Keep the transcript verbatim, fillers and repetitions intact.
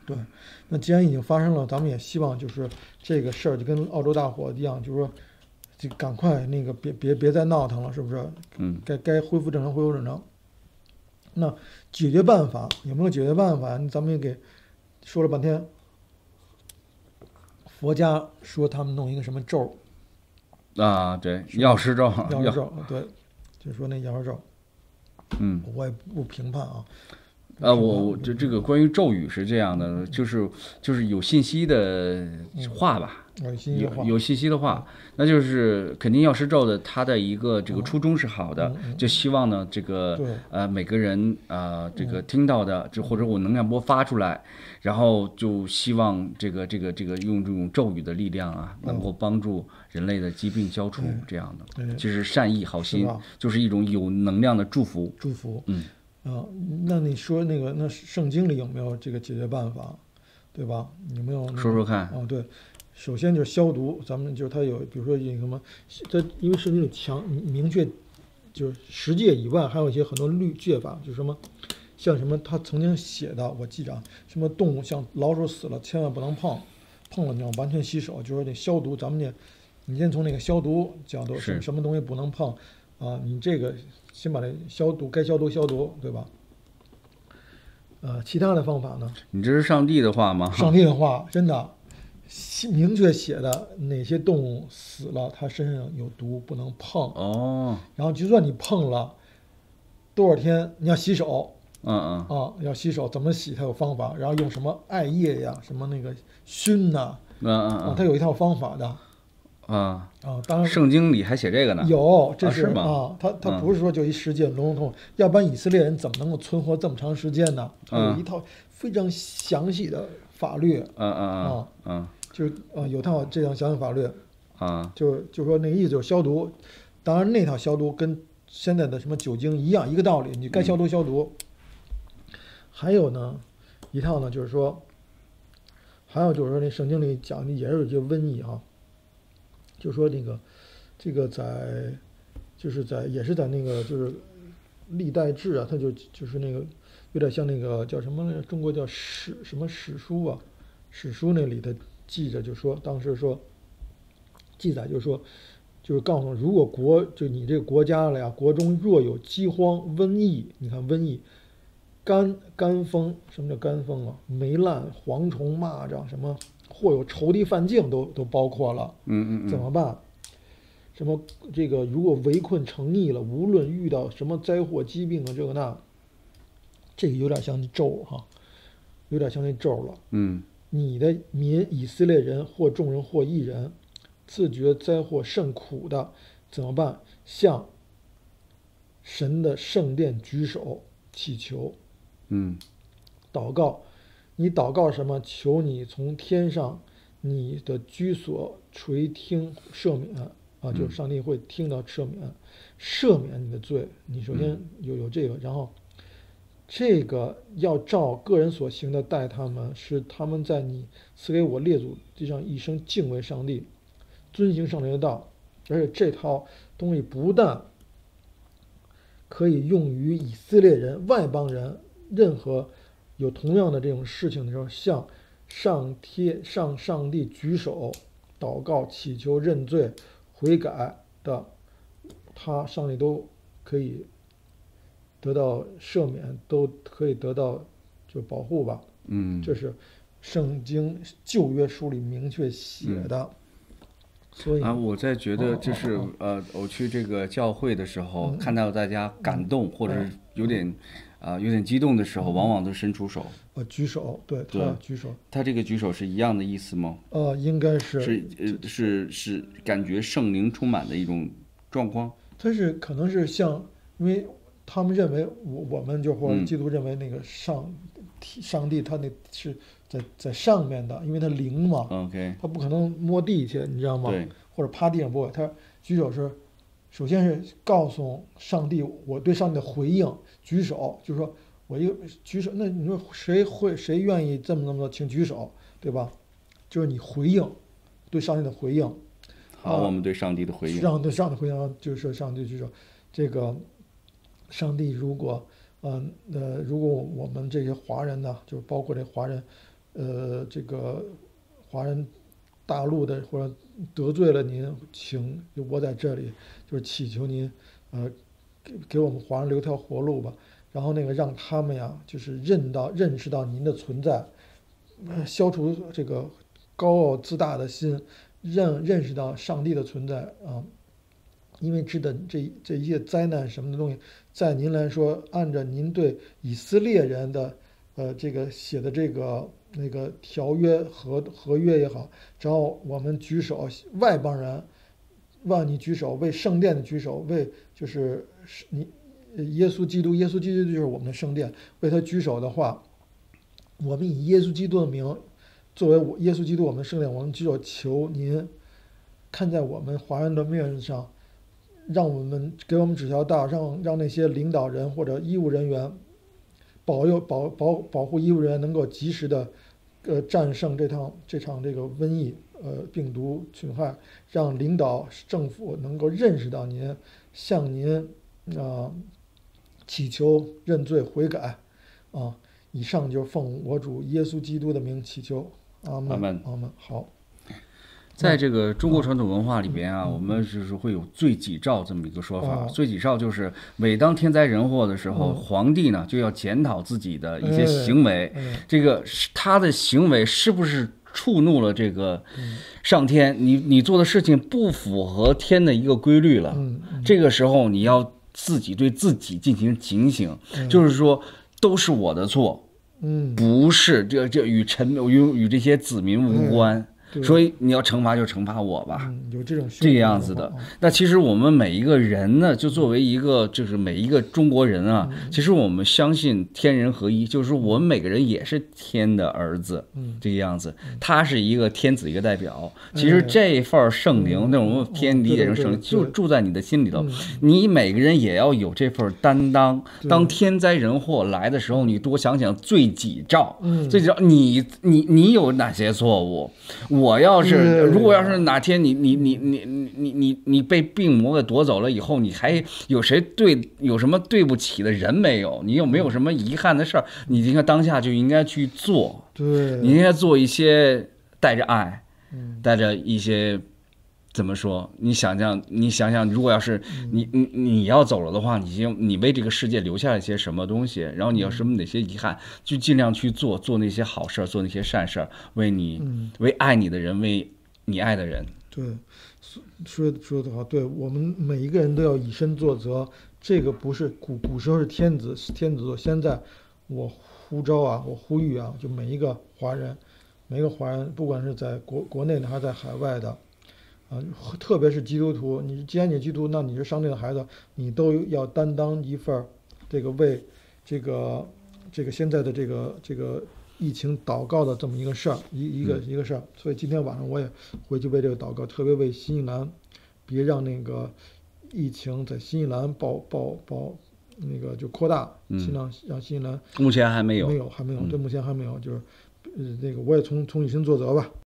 对，那既然已经发生了，咱们也希望就是这个事儿就跟澳洲大火一样，就是说，就赶快那个别别别再闹腾了，是不是？ 嗯， 该该恢复正常恢复正常。那解决办法有没有解决办法？咱们也给说了半天。佛家说他们弄一个什么咒啊，对，药师咒， 药师咒，对，就说那药师咒。 嗯， 我也不评判啊。 啊，我我这这个关于咒语是这样的，就是就是有信息的话吧， 有信息的话， 有有信息的话，那就是肯定药师咒的它的一个这个初衷是好的，就希望呢这个呃每个人啊这个听到的，就或者我能量波发出来，然后就希望这个这个这个用这种咒语的力量啊，能够帮助人类的疾病消除，这样的，就是善意好心，就是一种有能量的祝福， 祝福， 嗯。 啊，那你说那个，那圣经里有没有这个解决办法，对吧？有没有、那个？ 说说看。 啊，对，首先就是消毒，咱们就是它有，比如说有什么，它因为圣经里强明确，就是十诫以外，还有一些很多律戒法，就是什么，像什么他曾经写的，我记着啊，什么动物像老鼠死了，千万不能碰，碰了你要完全洗手，就是得消毒。咱们得，你先从那个消毒角度，什什么东西不能碰啊？你这个。先把这消毒，该消毒消毒，对吧？呃，其他的方法呢？ 你这是上帝的话吗？ 上帝的话，真的明确写的，哪些动物死了，它身上有毒，不能碰。 哦。 然后就算你碰了，多少天你要洗手。 嗯嗯。 啊，要洗手，怎么洗？它有方法。然后用什么艾叶呀，什么那个熏呐、啊， 嗯嗯嗯， 啊，它有一套方法的。 啊啊，当然， 圣经里还写这个呢。 有，这是吗？ 啊，他他不是说就一十诫笼统，要不然以色列人怎么能够存活这么长时间呢？他有一套非常详细的法律。 嗯嗯嗯。 啊， 嗯， 就是啊，有套这样详细法律。 啊， 就就说那个意思就是消毒，当然那套消毒跟现在的什么酒精一样，一个道理，你该消毒消毒。还有呢，一套呢就是说，还有就是说那圣经里讲的也是有些瘟疫哈。就说那个，这个在，就是在也是在那个就是历代志啊，它就就是那个有点像那个叫什么来着？中国叫史什么史书啊？史书那里的记着就说，当时说记载就说，就是告诉如果国就你这个国家了呀，国中若有饥荒、瘟疫，你看瘟疫、干干风，什么叫干风啊？霉烂、蝗虫、蚂蚱什么？或有仇敌犯境都都包括了， 嗯嗯嗯， 怎么办？什么这个如果围困成逆了，无论遇到什么灾祸、疾病啊，这个那，这个有点像咒哈，有点像那咒了。 嗯， 你的民以色列人或众人或一人，自觉灾祸甚苦的，怎么办？向神的圣殿举手祈求， 嗯， 祷告。你祷告什么？求你从天上你的居所垂听赦免啊，就是上帝会听到赦免，赦免你的罪。你首先有有这个，然后这个要照个人所行的待他们，使他们在你赐给我列祖地上一生敬畏上帝，遵行上帝的道。而且这套东西不但可以用于以色列人、外邦人，任何有同样的这种事情的时候，向上贴上上帝举手祷告、祈求认罪、悔改的，他上帝都可以得到赦免，都可以得到就保护吧。 嗯， 这是圣经旧约书里明确写的。嗯、所以啊，我在觉得就是、 哦哦哦、 呃，我去这个教会的时候，嗯、看到大家感动、嗯、或者有点。嗯啊、呃，有点激动的时候，往往都伸出手。 呃，举手，对， 对， 举手。 他这个举手是一样的意思吗？ 呃，应该是。 是呃是是感觉圣灵充满的一种状况。 他是可能是像，因为他们认为我我们就或者基督认为那个上、嗯、上帝他那是在在上面的，因为他灵嘛。 OK。 他不可能摸地去，你知道吗？ 对。 或者趴地上不会，他举手是。首先是告诉上帝我对上帝的回应，举手就是说我一个举手，那你说谁会谁愿意这么那么多，请举手，对吧？就是你回应对上帝的回应。 好，啊、我们对上帝的回应。 上对上帝回应就是说上帝举手，这个上帝如果嗯 呃, 呃如果我们这些华人呢，就包括这华人， 呃这个华人大陆的或者得罪了您，请我在这里就是祈求您，呃，给给我们华人留条活路吧。然后那个让他们呀，就是认到认识到您的存在，呃消除这个高傲自大的心，认认识到上帝的存在啊。因为知道这这一切灾难什么的东西，在您来说，按照您对以色列人的呃这个写的这个那个条约合合约也好，只要我们举手，外邦人往你举手，为圣殿的举手，为就是你耶稣基督，耶稣基督就是我们的圣殿，为他举手的话，我们以耶稣基督的名作为我耶稣基督我们的圣殿，我们举手求您看在我们华人的面子上。让我们给我们指条道，让让那些领导人或者医务人员保佑保保保护医务人员能够及时的呃战胜这场这场这个瘟疫呃病毒侵害，让领导政府能够认识到您，向您啊、呃、祈求认罪悔改啊。以上就是奉我主耶稣基督的名祈求，阿门，阿门。好。 在这个中国传统文化里边啊，我们就是会有罪己诏这么一个说法。罪己诏就是每当天灾人祸的时候，皇帝呢就要检讨自己的一些行为，这个他的行为是不是触怒了这个上天？你你做的事情不符合天的一个规律了，这个时候你要自己对自己进行警醒，就是说都是我的错，不是这这与臣与与这些子民无关。所以你要惩罚就惩罚我吧， 嗯、有这种这个样子的。那其实我们每一个人呢，就作为一个就是每一个中国人啊， 嗯、 其实我们相信天人合一，就是说我们每个人也是天的儿子， 嗯、 这个样子。他是一个天子一个代表，其实这一份圣灵， 嗯、 那种天理解成圣灵，就住在你的心里头。你每个人也要有这份担当。当天灾人祸来的时候，你多想想罪己诏， 嗯、 罪己诏，你你你有哪些错误？我要是如果要是哪天你你你你你你你被病魔给夺走了以后，你还有谁对有什么对不起的人没有？你有没有什么遗憾的事儿？你应该当下就应该去做， 对， 你应该做一些带着爱，带着一些。怎么说？你想想，你想想，如果要是你你你要走了的话，你就你为这个世界留下了一些什么东西？然后你有什么哪些遗憾，就尽量去做，做那些好事，做那些善事，为你、 嗯、 为爱你的人，为你爱的人。 对，说说的好，对我们每一个人都要以身作则。这个不是古古时候是天子天子座，现在我呼召啊，我呼吁啊，就每一个华人，每一个华人，不管是在国国内的还是在海外的。啊，特别是基督徒，你既然你是基督徒，那你是上帝的孩子，你都要担当一份这个为这个这个现在的这个这个疫情祷告的这么一个事儿，一一个一个事儿。所以今天晚上我也回去为这个祷告，特别为新西兰，别让那个疫情在新西兰爆爆爆那个就扩大，尽量让新西兰。 目前还没有， 没有还没有，这目前还没有，就是呃那个我也从从以身作则吧。